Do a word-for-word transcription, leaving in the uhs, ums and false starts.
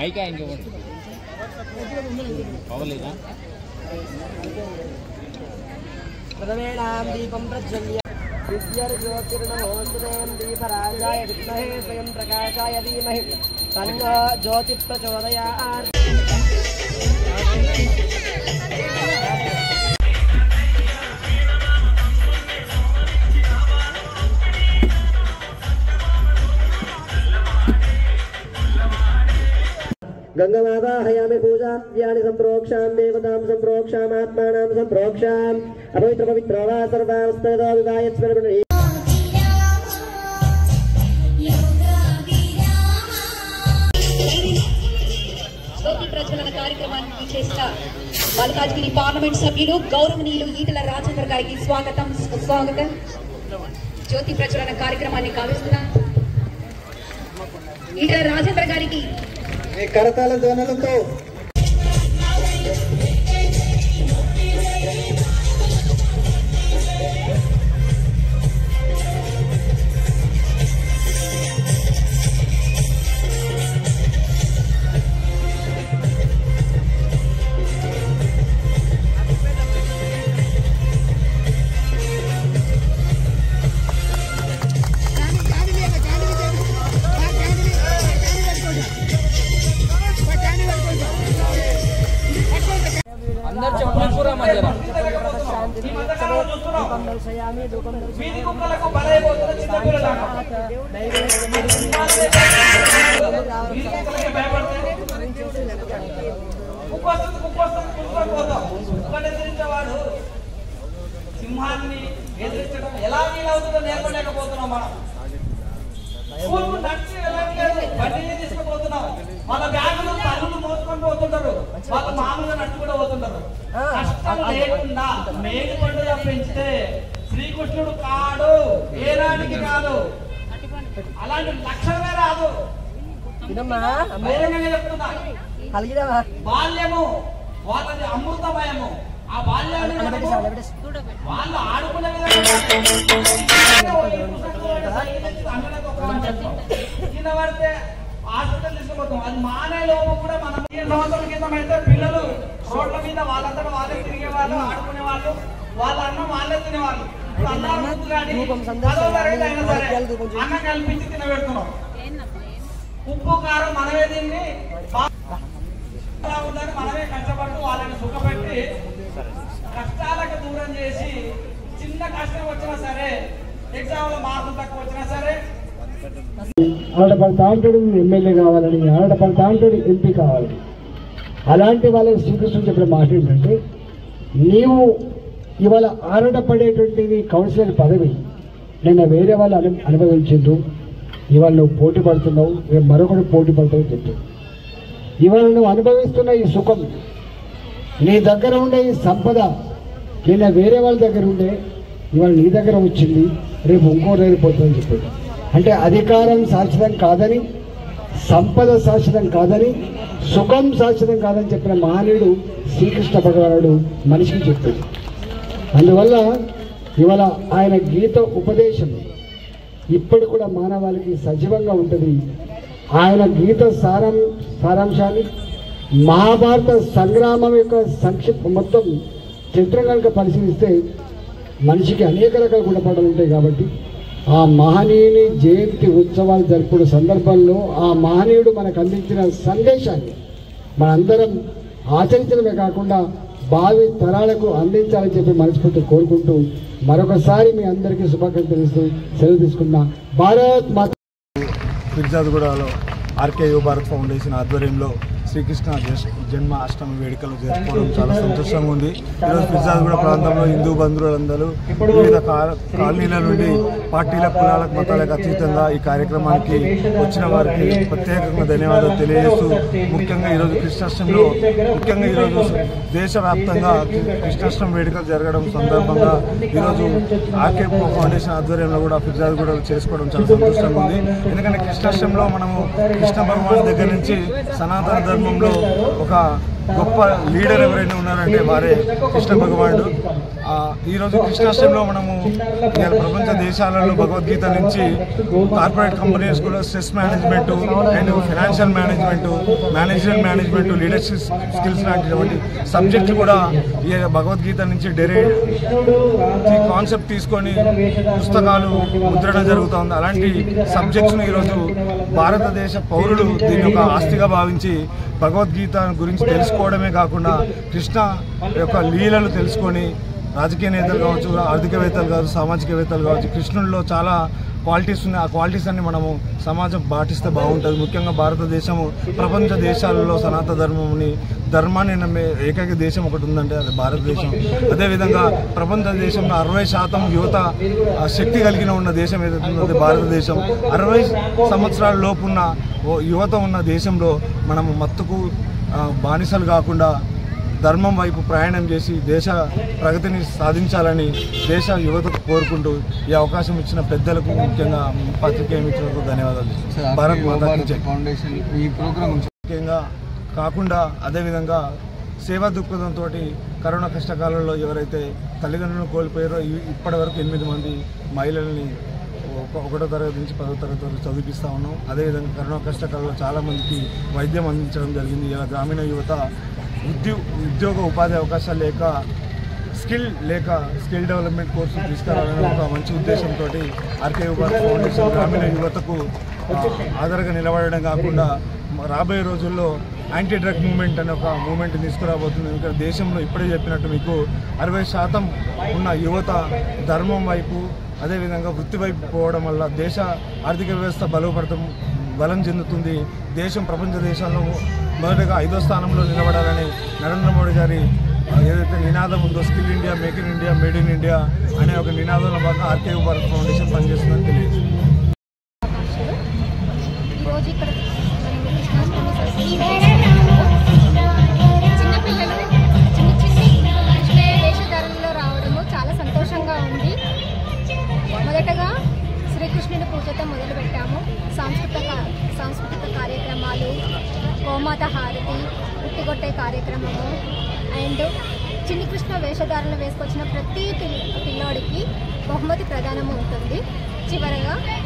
పైకి ఆయనకి అవ్వలేదా ప్రథమేణాం దీపం ప్రజ్వల్య విద్యార్జ్యోతిర్నమోస్తుతేం దీపరాజాయ విద్మహే స్వయం ప్రకాశాయ ధీమహి తన్నో జ్యోతి ప్రచోదయాత్. गंगामावाहयामि पूजाद्यानि सम्प्रोक्षां देवतां सम्प्रोक्षामात्मानां सम्प्रोक्षाम् अपवित्र पवित्रो वा सर्वावस्थितो विवायत्स्मरणि జ్యోతి ప్రజ్వలన కార్యక్రమానికి చేసిన మల్కాజ్గిరి పార్లమెంట్ సభ్యులు గౌరవనీయులు ఈటల రాజేందర్ గారికి స్వాగతం సుస్వాగతం. జ్యోతి ప్రజ్వలన కార్యక్రమాన్ని కావిస్తున్నా ఈటల రాజేందర్ గారికి కరతాళ ధ్వనులతో సింహాన్ని ఎదిరించడం ఎలా వీలవుతుందో నేర్పలేకపోతున్నాం. మనం స్కూల్కు నడిచి వెళ్ళట్లేదు, బండిని తీసుకుపోతున్నాం. వాళ్ళ బ్యాగులు తల్లులు మోసుకొని పోతుంటారు, వాళ్ళు మామూలుగా నడిచి కూడా పోతుంటారు. కష్టం లేకుండా మేలు పండుగ పెంచితే శ్రీకృష్ణుడు కాడు, ఏనాటికి కాదు. అలాంటి లక్షణమే రాదు. చెప్తున్నా, బాల్యము వాళ్ళది అమృతమయము. ఆ బాల్యాన్ని వాళ్ళు ఆడుకునే విధంగా కింద పడితే హాస్పిటల్ తీసుకుపోతాం. అది మానే లోపం కూడా మనం సంవత్సరాల క్రితం అయితే పిల్లలు రోడ్ల మీద వాళ్ళందరూ వాళ్ళే తిరిగే వాళ్ళు, ఆడుకునే వాళ్ళు, వాళ్ళ అన్నం వాళ్ళే తినేవాళ్ళు. ఇప్పుడు అన్నం పదవ తరగతి అయినా సరే అన్నం కల్పించి తినబెడుతున్నాం. ఉప్పు కారం మనమే తిని ఉందని మనమే కష్టపడుతూ వాళ్ళని సుఖపెట్టి కష్టాలకు దూరం చేసి చిన్న కష్టం వచ్చినా సరే, ఎగ్జామ్ లో మార్కులు తక్కువ వచ్చినా సరే, ఆడపడతా అంటాడు ఎమ్మెల్యే కావాలని, ఆడపడతా అంటాడు ఎంపీ కావాలని. అలాంటి వాళ్ళకి శ్రీకృష్ణుడు చెప్పిన మాట ఏంటంటే, నీవు ఇవాళ ఆరాటపడేటువంటిది కౌన్సిలర్ పదవి నిన్న వేరే వాళ్ళు అను అనుభవించిండ్రు ఇవాళ నువ్వు పోటీ పడుతున్నావు, రేపు మరొకటి పోటీ పడతావు చెప్పు. ఇవాళ నువ్వు అనుభవిస్తున్న ఈ సుఖం, నీ దగ్గర ఉండే ఈ సంపద నిన్న వేరే వాళ్ళ దగ్గర ఉండే ఇవాళ నీ దగ్గర వచ్చింది, రేపు ఇంకోటి వెళ్ళిపోతుందని చెప్పాడు. అంటే అధికారం శాశ్వతం కాదని, సంపద శాశ్వతం కాదని, సుఖం శాశ్వతం కాదని చెప్పిన మహనీయుడు శ్రీకృష్ణ భగవానుడు మనిషికి చెప్పాడు. అందువల్ల ఇవాళ ఆయన గీత ఉపదేశం ఇప్పటి కూడా మానవాళికి సజీవంగా ఉంటుంది. ఆయన గీత సారం సారాంశాన్ని మహాభారత సంగ్రామం యొక్క సంక్షిప్త మొత్తం చిత్రం కనుక పరిశీలిస్తే మనిషికి అనేక రకాల గుణపాఠాలు ఉంటాయి. కాబట్టి ఆ మహనీయుని జయంతి ఉత్సవాలు జరుపుకునే సందర్భంలో ఆ మహనీయుడు మనకు అందించిన సందేశాన్ని మనందరం ఆచరించడమే కాకుండా భావి తరాలకు అందించాలని చెప్పి మనస్ఫూర్తి కోరుకుంటూ మరొకసారి మీ అందరికీ శుభాకాంక్షలు ఇస్తూ సెలవు తీసుకున్నా. భారత్ మాత. ఫిర్జాద్గూడలో ఆర్కే యువ భారత్ ఫౌండేషన్ ఆధ్వర్యంలో శ్రీకృష్ణ జన్మ అష్టమి వేడుకలు జరుపుకోవడం చాలా సంతోషంగా ఉంది. ఈరోజు ఫిర్జాద్గూడ ప్రాంతంలో హిందూ బంధువులందరూ వివిధ కాలనీల నుండి పార్టీల కులాలకు మతాలకు అతీతంగా ఈ కార్యక్రమానికి వచ్చిన వారికి ప్రత్యేకంగా ధన్యవాదాలు తెలియజేస్తూ, ముఖ్యంగా ఈరోజు కృష్ణాష్టమిలో ముఖ్యంగా ఈరోజు దేశవ్యాప్తంగా కృష్ణాష్టమి వేడుకలు జరగడం సందర్భంగా ఈరోజు ఆర్కే ఫౌండేషన్ ఆధ్వర్యంలో కూడా ఫిర్జాద్గూడలో చేసుకోవడం చాలా సంతోషంగా ఉంది. ఎందుకంటే కృష్ణాష్టమిలో మనము కృష్ణ భగవాన్ దగ్గర నుంచి సనాతన ధర్మంలో ఒక గొప్ప లీడర్ ఎవరైనా ఉన్నారంటే వారే కృష్ణ భగవానుడు. ఈరోజు కృష్ణాష్టమిలో మనము ఇవాళ ప్రపంచ దేశాలలో భగవద్గీత నుంచి కార్పొరేట్ కంపెనీస్ కూడా stress management and financial management, management management, leadership skills లాంటి సబ్జెక్టులు కూడా ఈ భగవద్గీత నుంచి డైరెక్ట్ కాన్సెప్ట్ తీసుకొని పుస్తకాలు ముద్రణ జరుగుతుంది. అలాంటి సబ్జెక్ట్స్ను ఈరోజు భారతదేశ పౌరులు దీని యొక్క ఆస్తిగా భావించి భగవద్గీత గురించి తెలుసుకోవడమే కాకుండా కృష్ణ యొక్క లీలలు తెలుసుకొని రాజకీయ నేతలు కావచ్చు, ఆర్థికవేత్తలు కావచ్చు, సామాజికవేత్తలు కావచ్చు, కృష్ణుడిలో చాలా క్వాలిటీస్ ఉన్నాయి. ఆ క్వాలిటీస్ అన్ని మనము సమాజం పాటిస్తే బాగుంటుంది. ముఖ్యంగా భారతదేశము ప్రపంచ దేశాలలో సనాతన ధర్మంని ధర్మాన్ని నమ్మే ఏకైక దేశం ఒకటి ఉందంటే అది భారతదేశం. అదేవిధంగా ప్రపంచ దేశంలో అరవై శాతం యువత శక్తి కలిగిన ఉన్న దేశం ఏదైతే అది భారతదేశం. అరవై సంవత్సరాల లోపు ఉన్న యువత ఉన్న దేశంలో మనము మత్తుకు బానిసలు కాకుండా ధర్మం వైపు ప్రయాణం చేసి దేశ ప్రగతిని సాధించాలని దేశ యువతకు కోరుకుంటూ ఈ అవకాశం ఇచ్చిన పెద్దలకు, ముఖ్యంగా పత్రికేయ మిత్రులకు ధన్యవాదాలు. భారత్ మాతా కీ జై. ఫౌండేషన్ ఈ ప్రోగ్రాం ముఖ్యంగా కాకుండా అదేవిధంగా సేవా దృక్పథంతో కరోనా కష్టకాలంలో ఎవరైతే తల్లిదండ్రులను కోల్పోయారో ఇప్పటి వరకు ఎనిమిది మంది మహిళల్ని ఒకటో తరగతి నుంచి పదో తరగతి వరకు చదివిస్తూ ఉన్నాం. అదేవిధంగా కరోనా కష్టకాలంలో చాలామందికి వైద్యం అందించడం జరిగింది. ఇలా గ్రామీణ యువత ఉద్యో ఉద్యోగ ఉపాధి అవకాశాలు లేక స్కిల్ లేక స్కిల్ డెవలప్మెంట్ కోర్సు తీసుకురావాలనే ఒక మంచి ఉద్దేశంతో ఆర్కే భారత్ ఫౌండేషన్ గ్రామీణ యువతకు ఆధారంగా నిలబడడం కాకుండా రాబోయే రోజుల్లో యాంటీ డ్రగ్ మూవ్మెంట్ అనే ఒక మూవ్మెంట్ తీసుకురాబోతుంది. ఇంకా దేశంలో ఇప్పుడే చెప్పినట్టు మీకు అరవై శాతం ఉన్న యువత ధర్మం వైపు అదేవిధంగా వృత్తి వైపు పోవడం వల్ల దేశ ఆర్థిక వ్యవస్థ బలపడటం బలం చెందుతుంది. దేశం ప్రపంచ దేశాల్లో మొదటగా ఐదో స్థానంలో నిలబడాలని నరేంద్ర మోడీ గారి ఏదైతే నినాదం ఉందో skill India, make in India, made in India అనే ఒక నినాదంలో భాగంగా ఆర్కే భారత్ ఫౌండేషన్ పనిచేస్తుందని తెలియదు. చిన్నపిల్లలు చిన్న చిన్న వేషధారణలో రావడము చాలా సంతోషంగా ఉంది. మొదటగా శ్రీకృష్ణుని పూజతో మొదలుపెట్టాము. సాంస్కృతిక సాంస్కృతిక కార్యక్రమాలు, గోమాత హారతి, ఉట్టిగొట్టే కార్యక్రమము అండ్ చిన్ని కృష్ణ వేషధారణలు వేసుకొచ్చిన ప్రతి పిల్ పిల్లోడికి బహుమతి ప్రదానము ఉంటుంది. చివరగా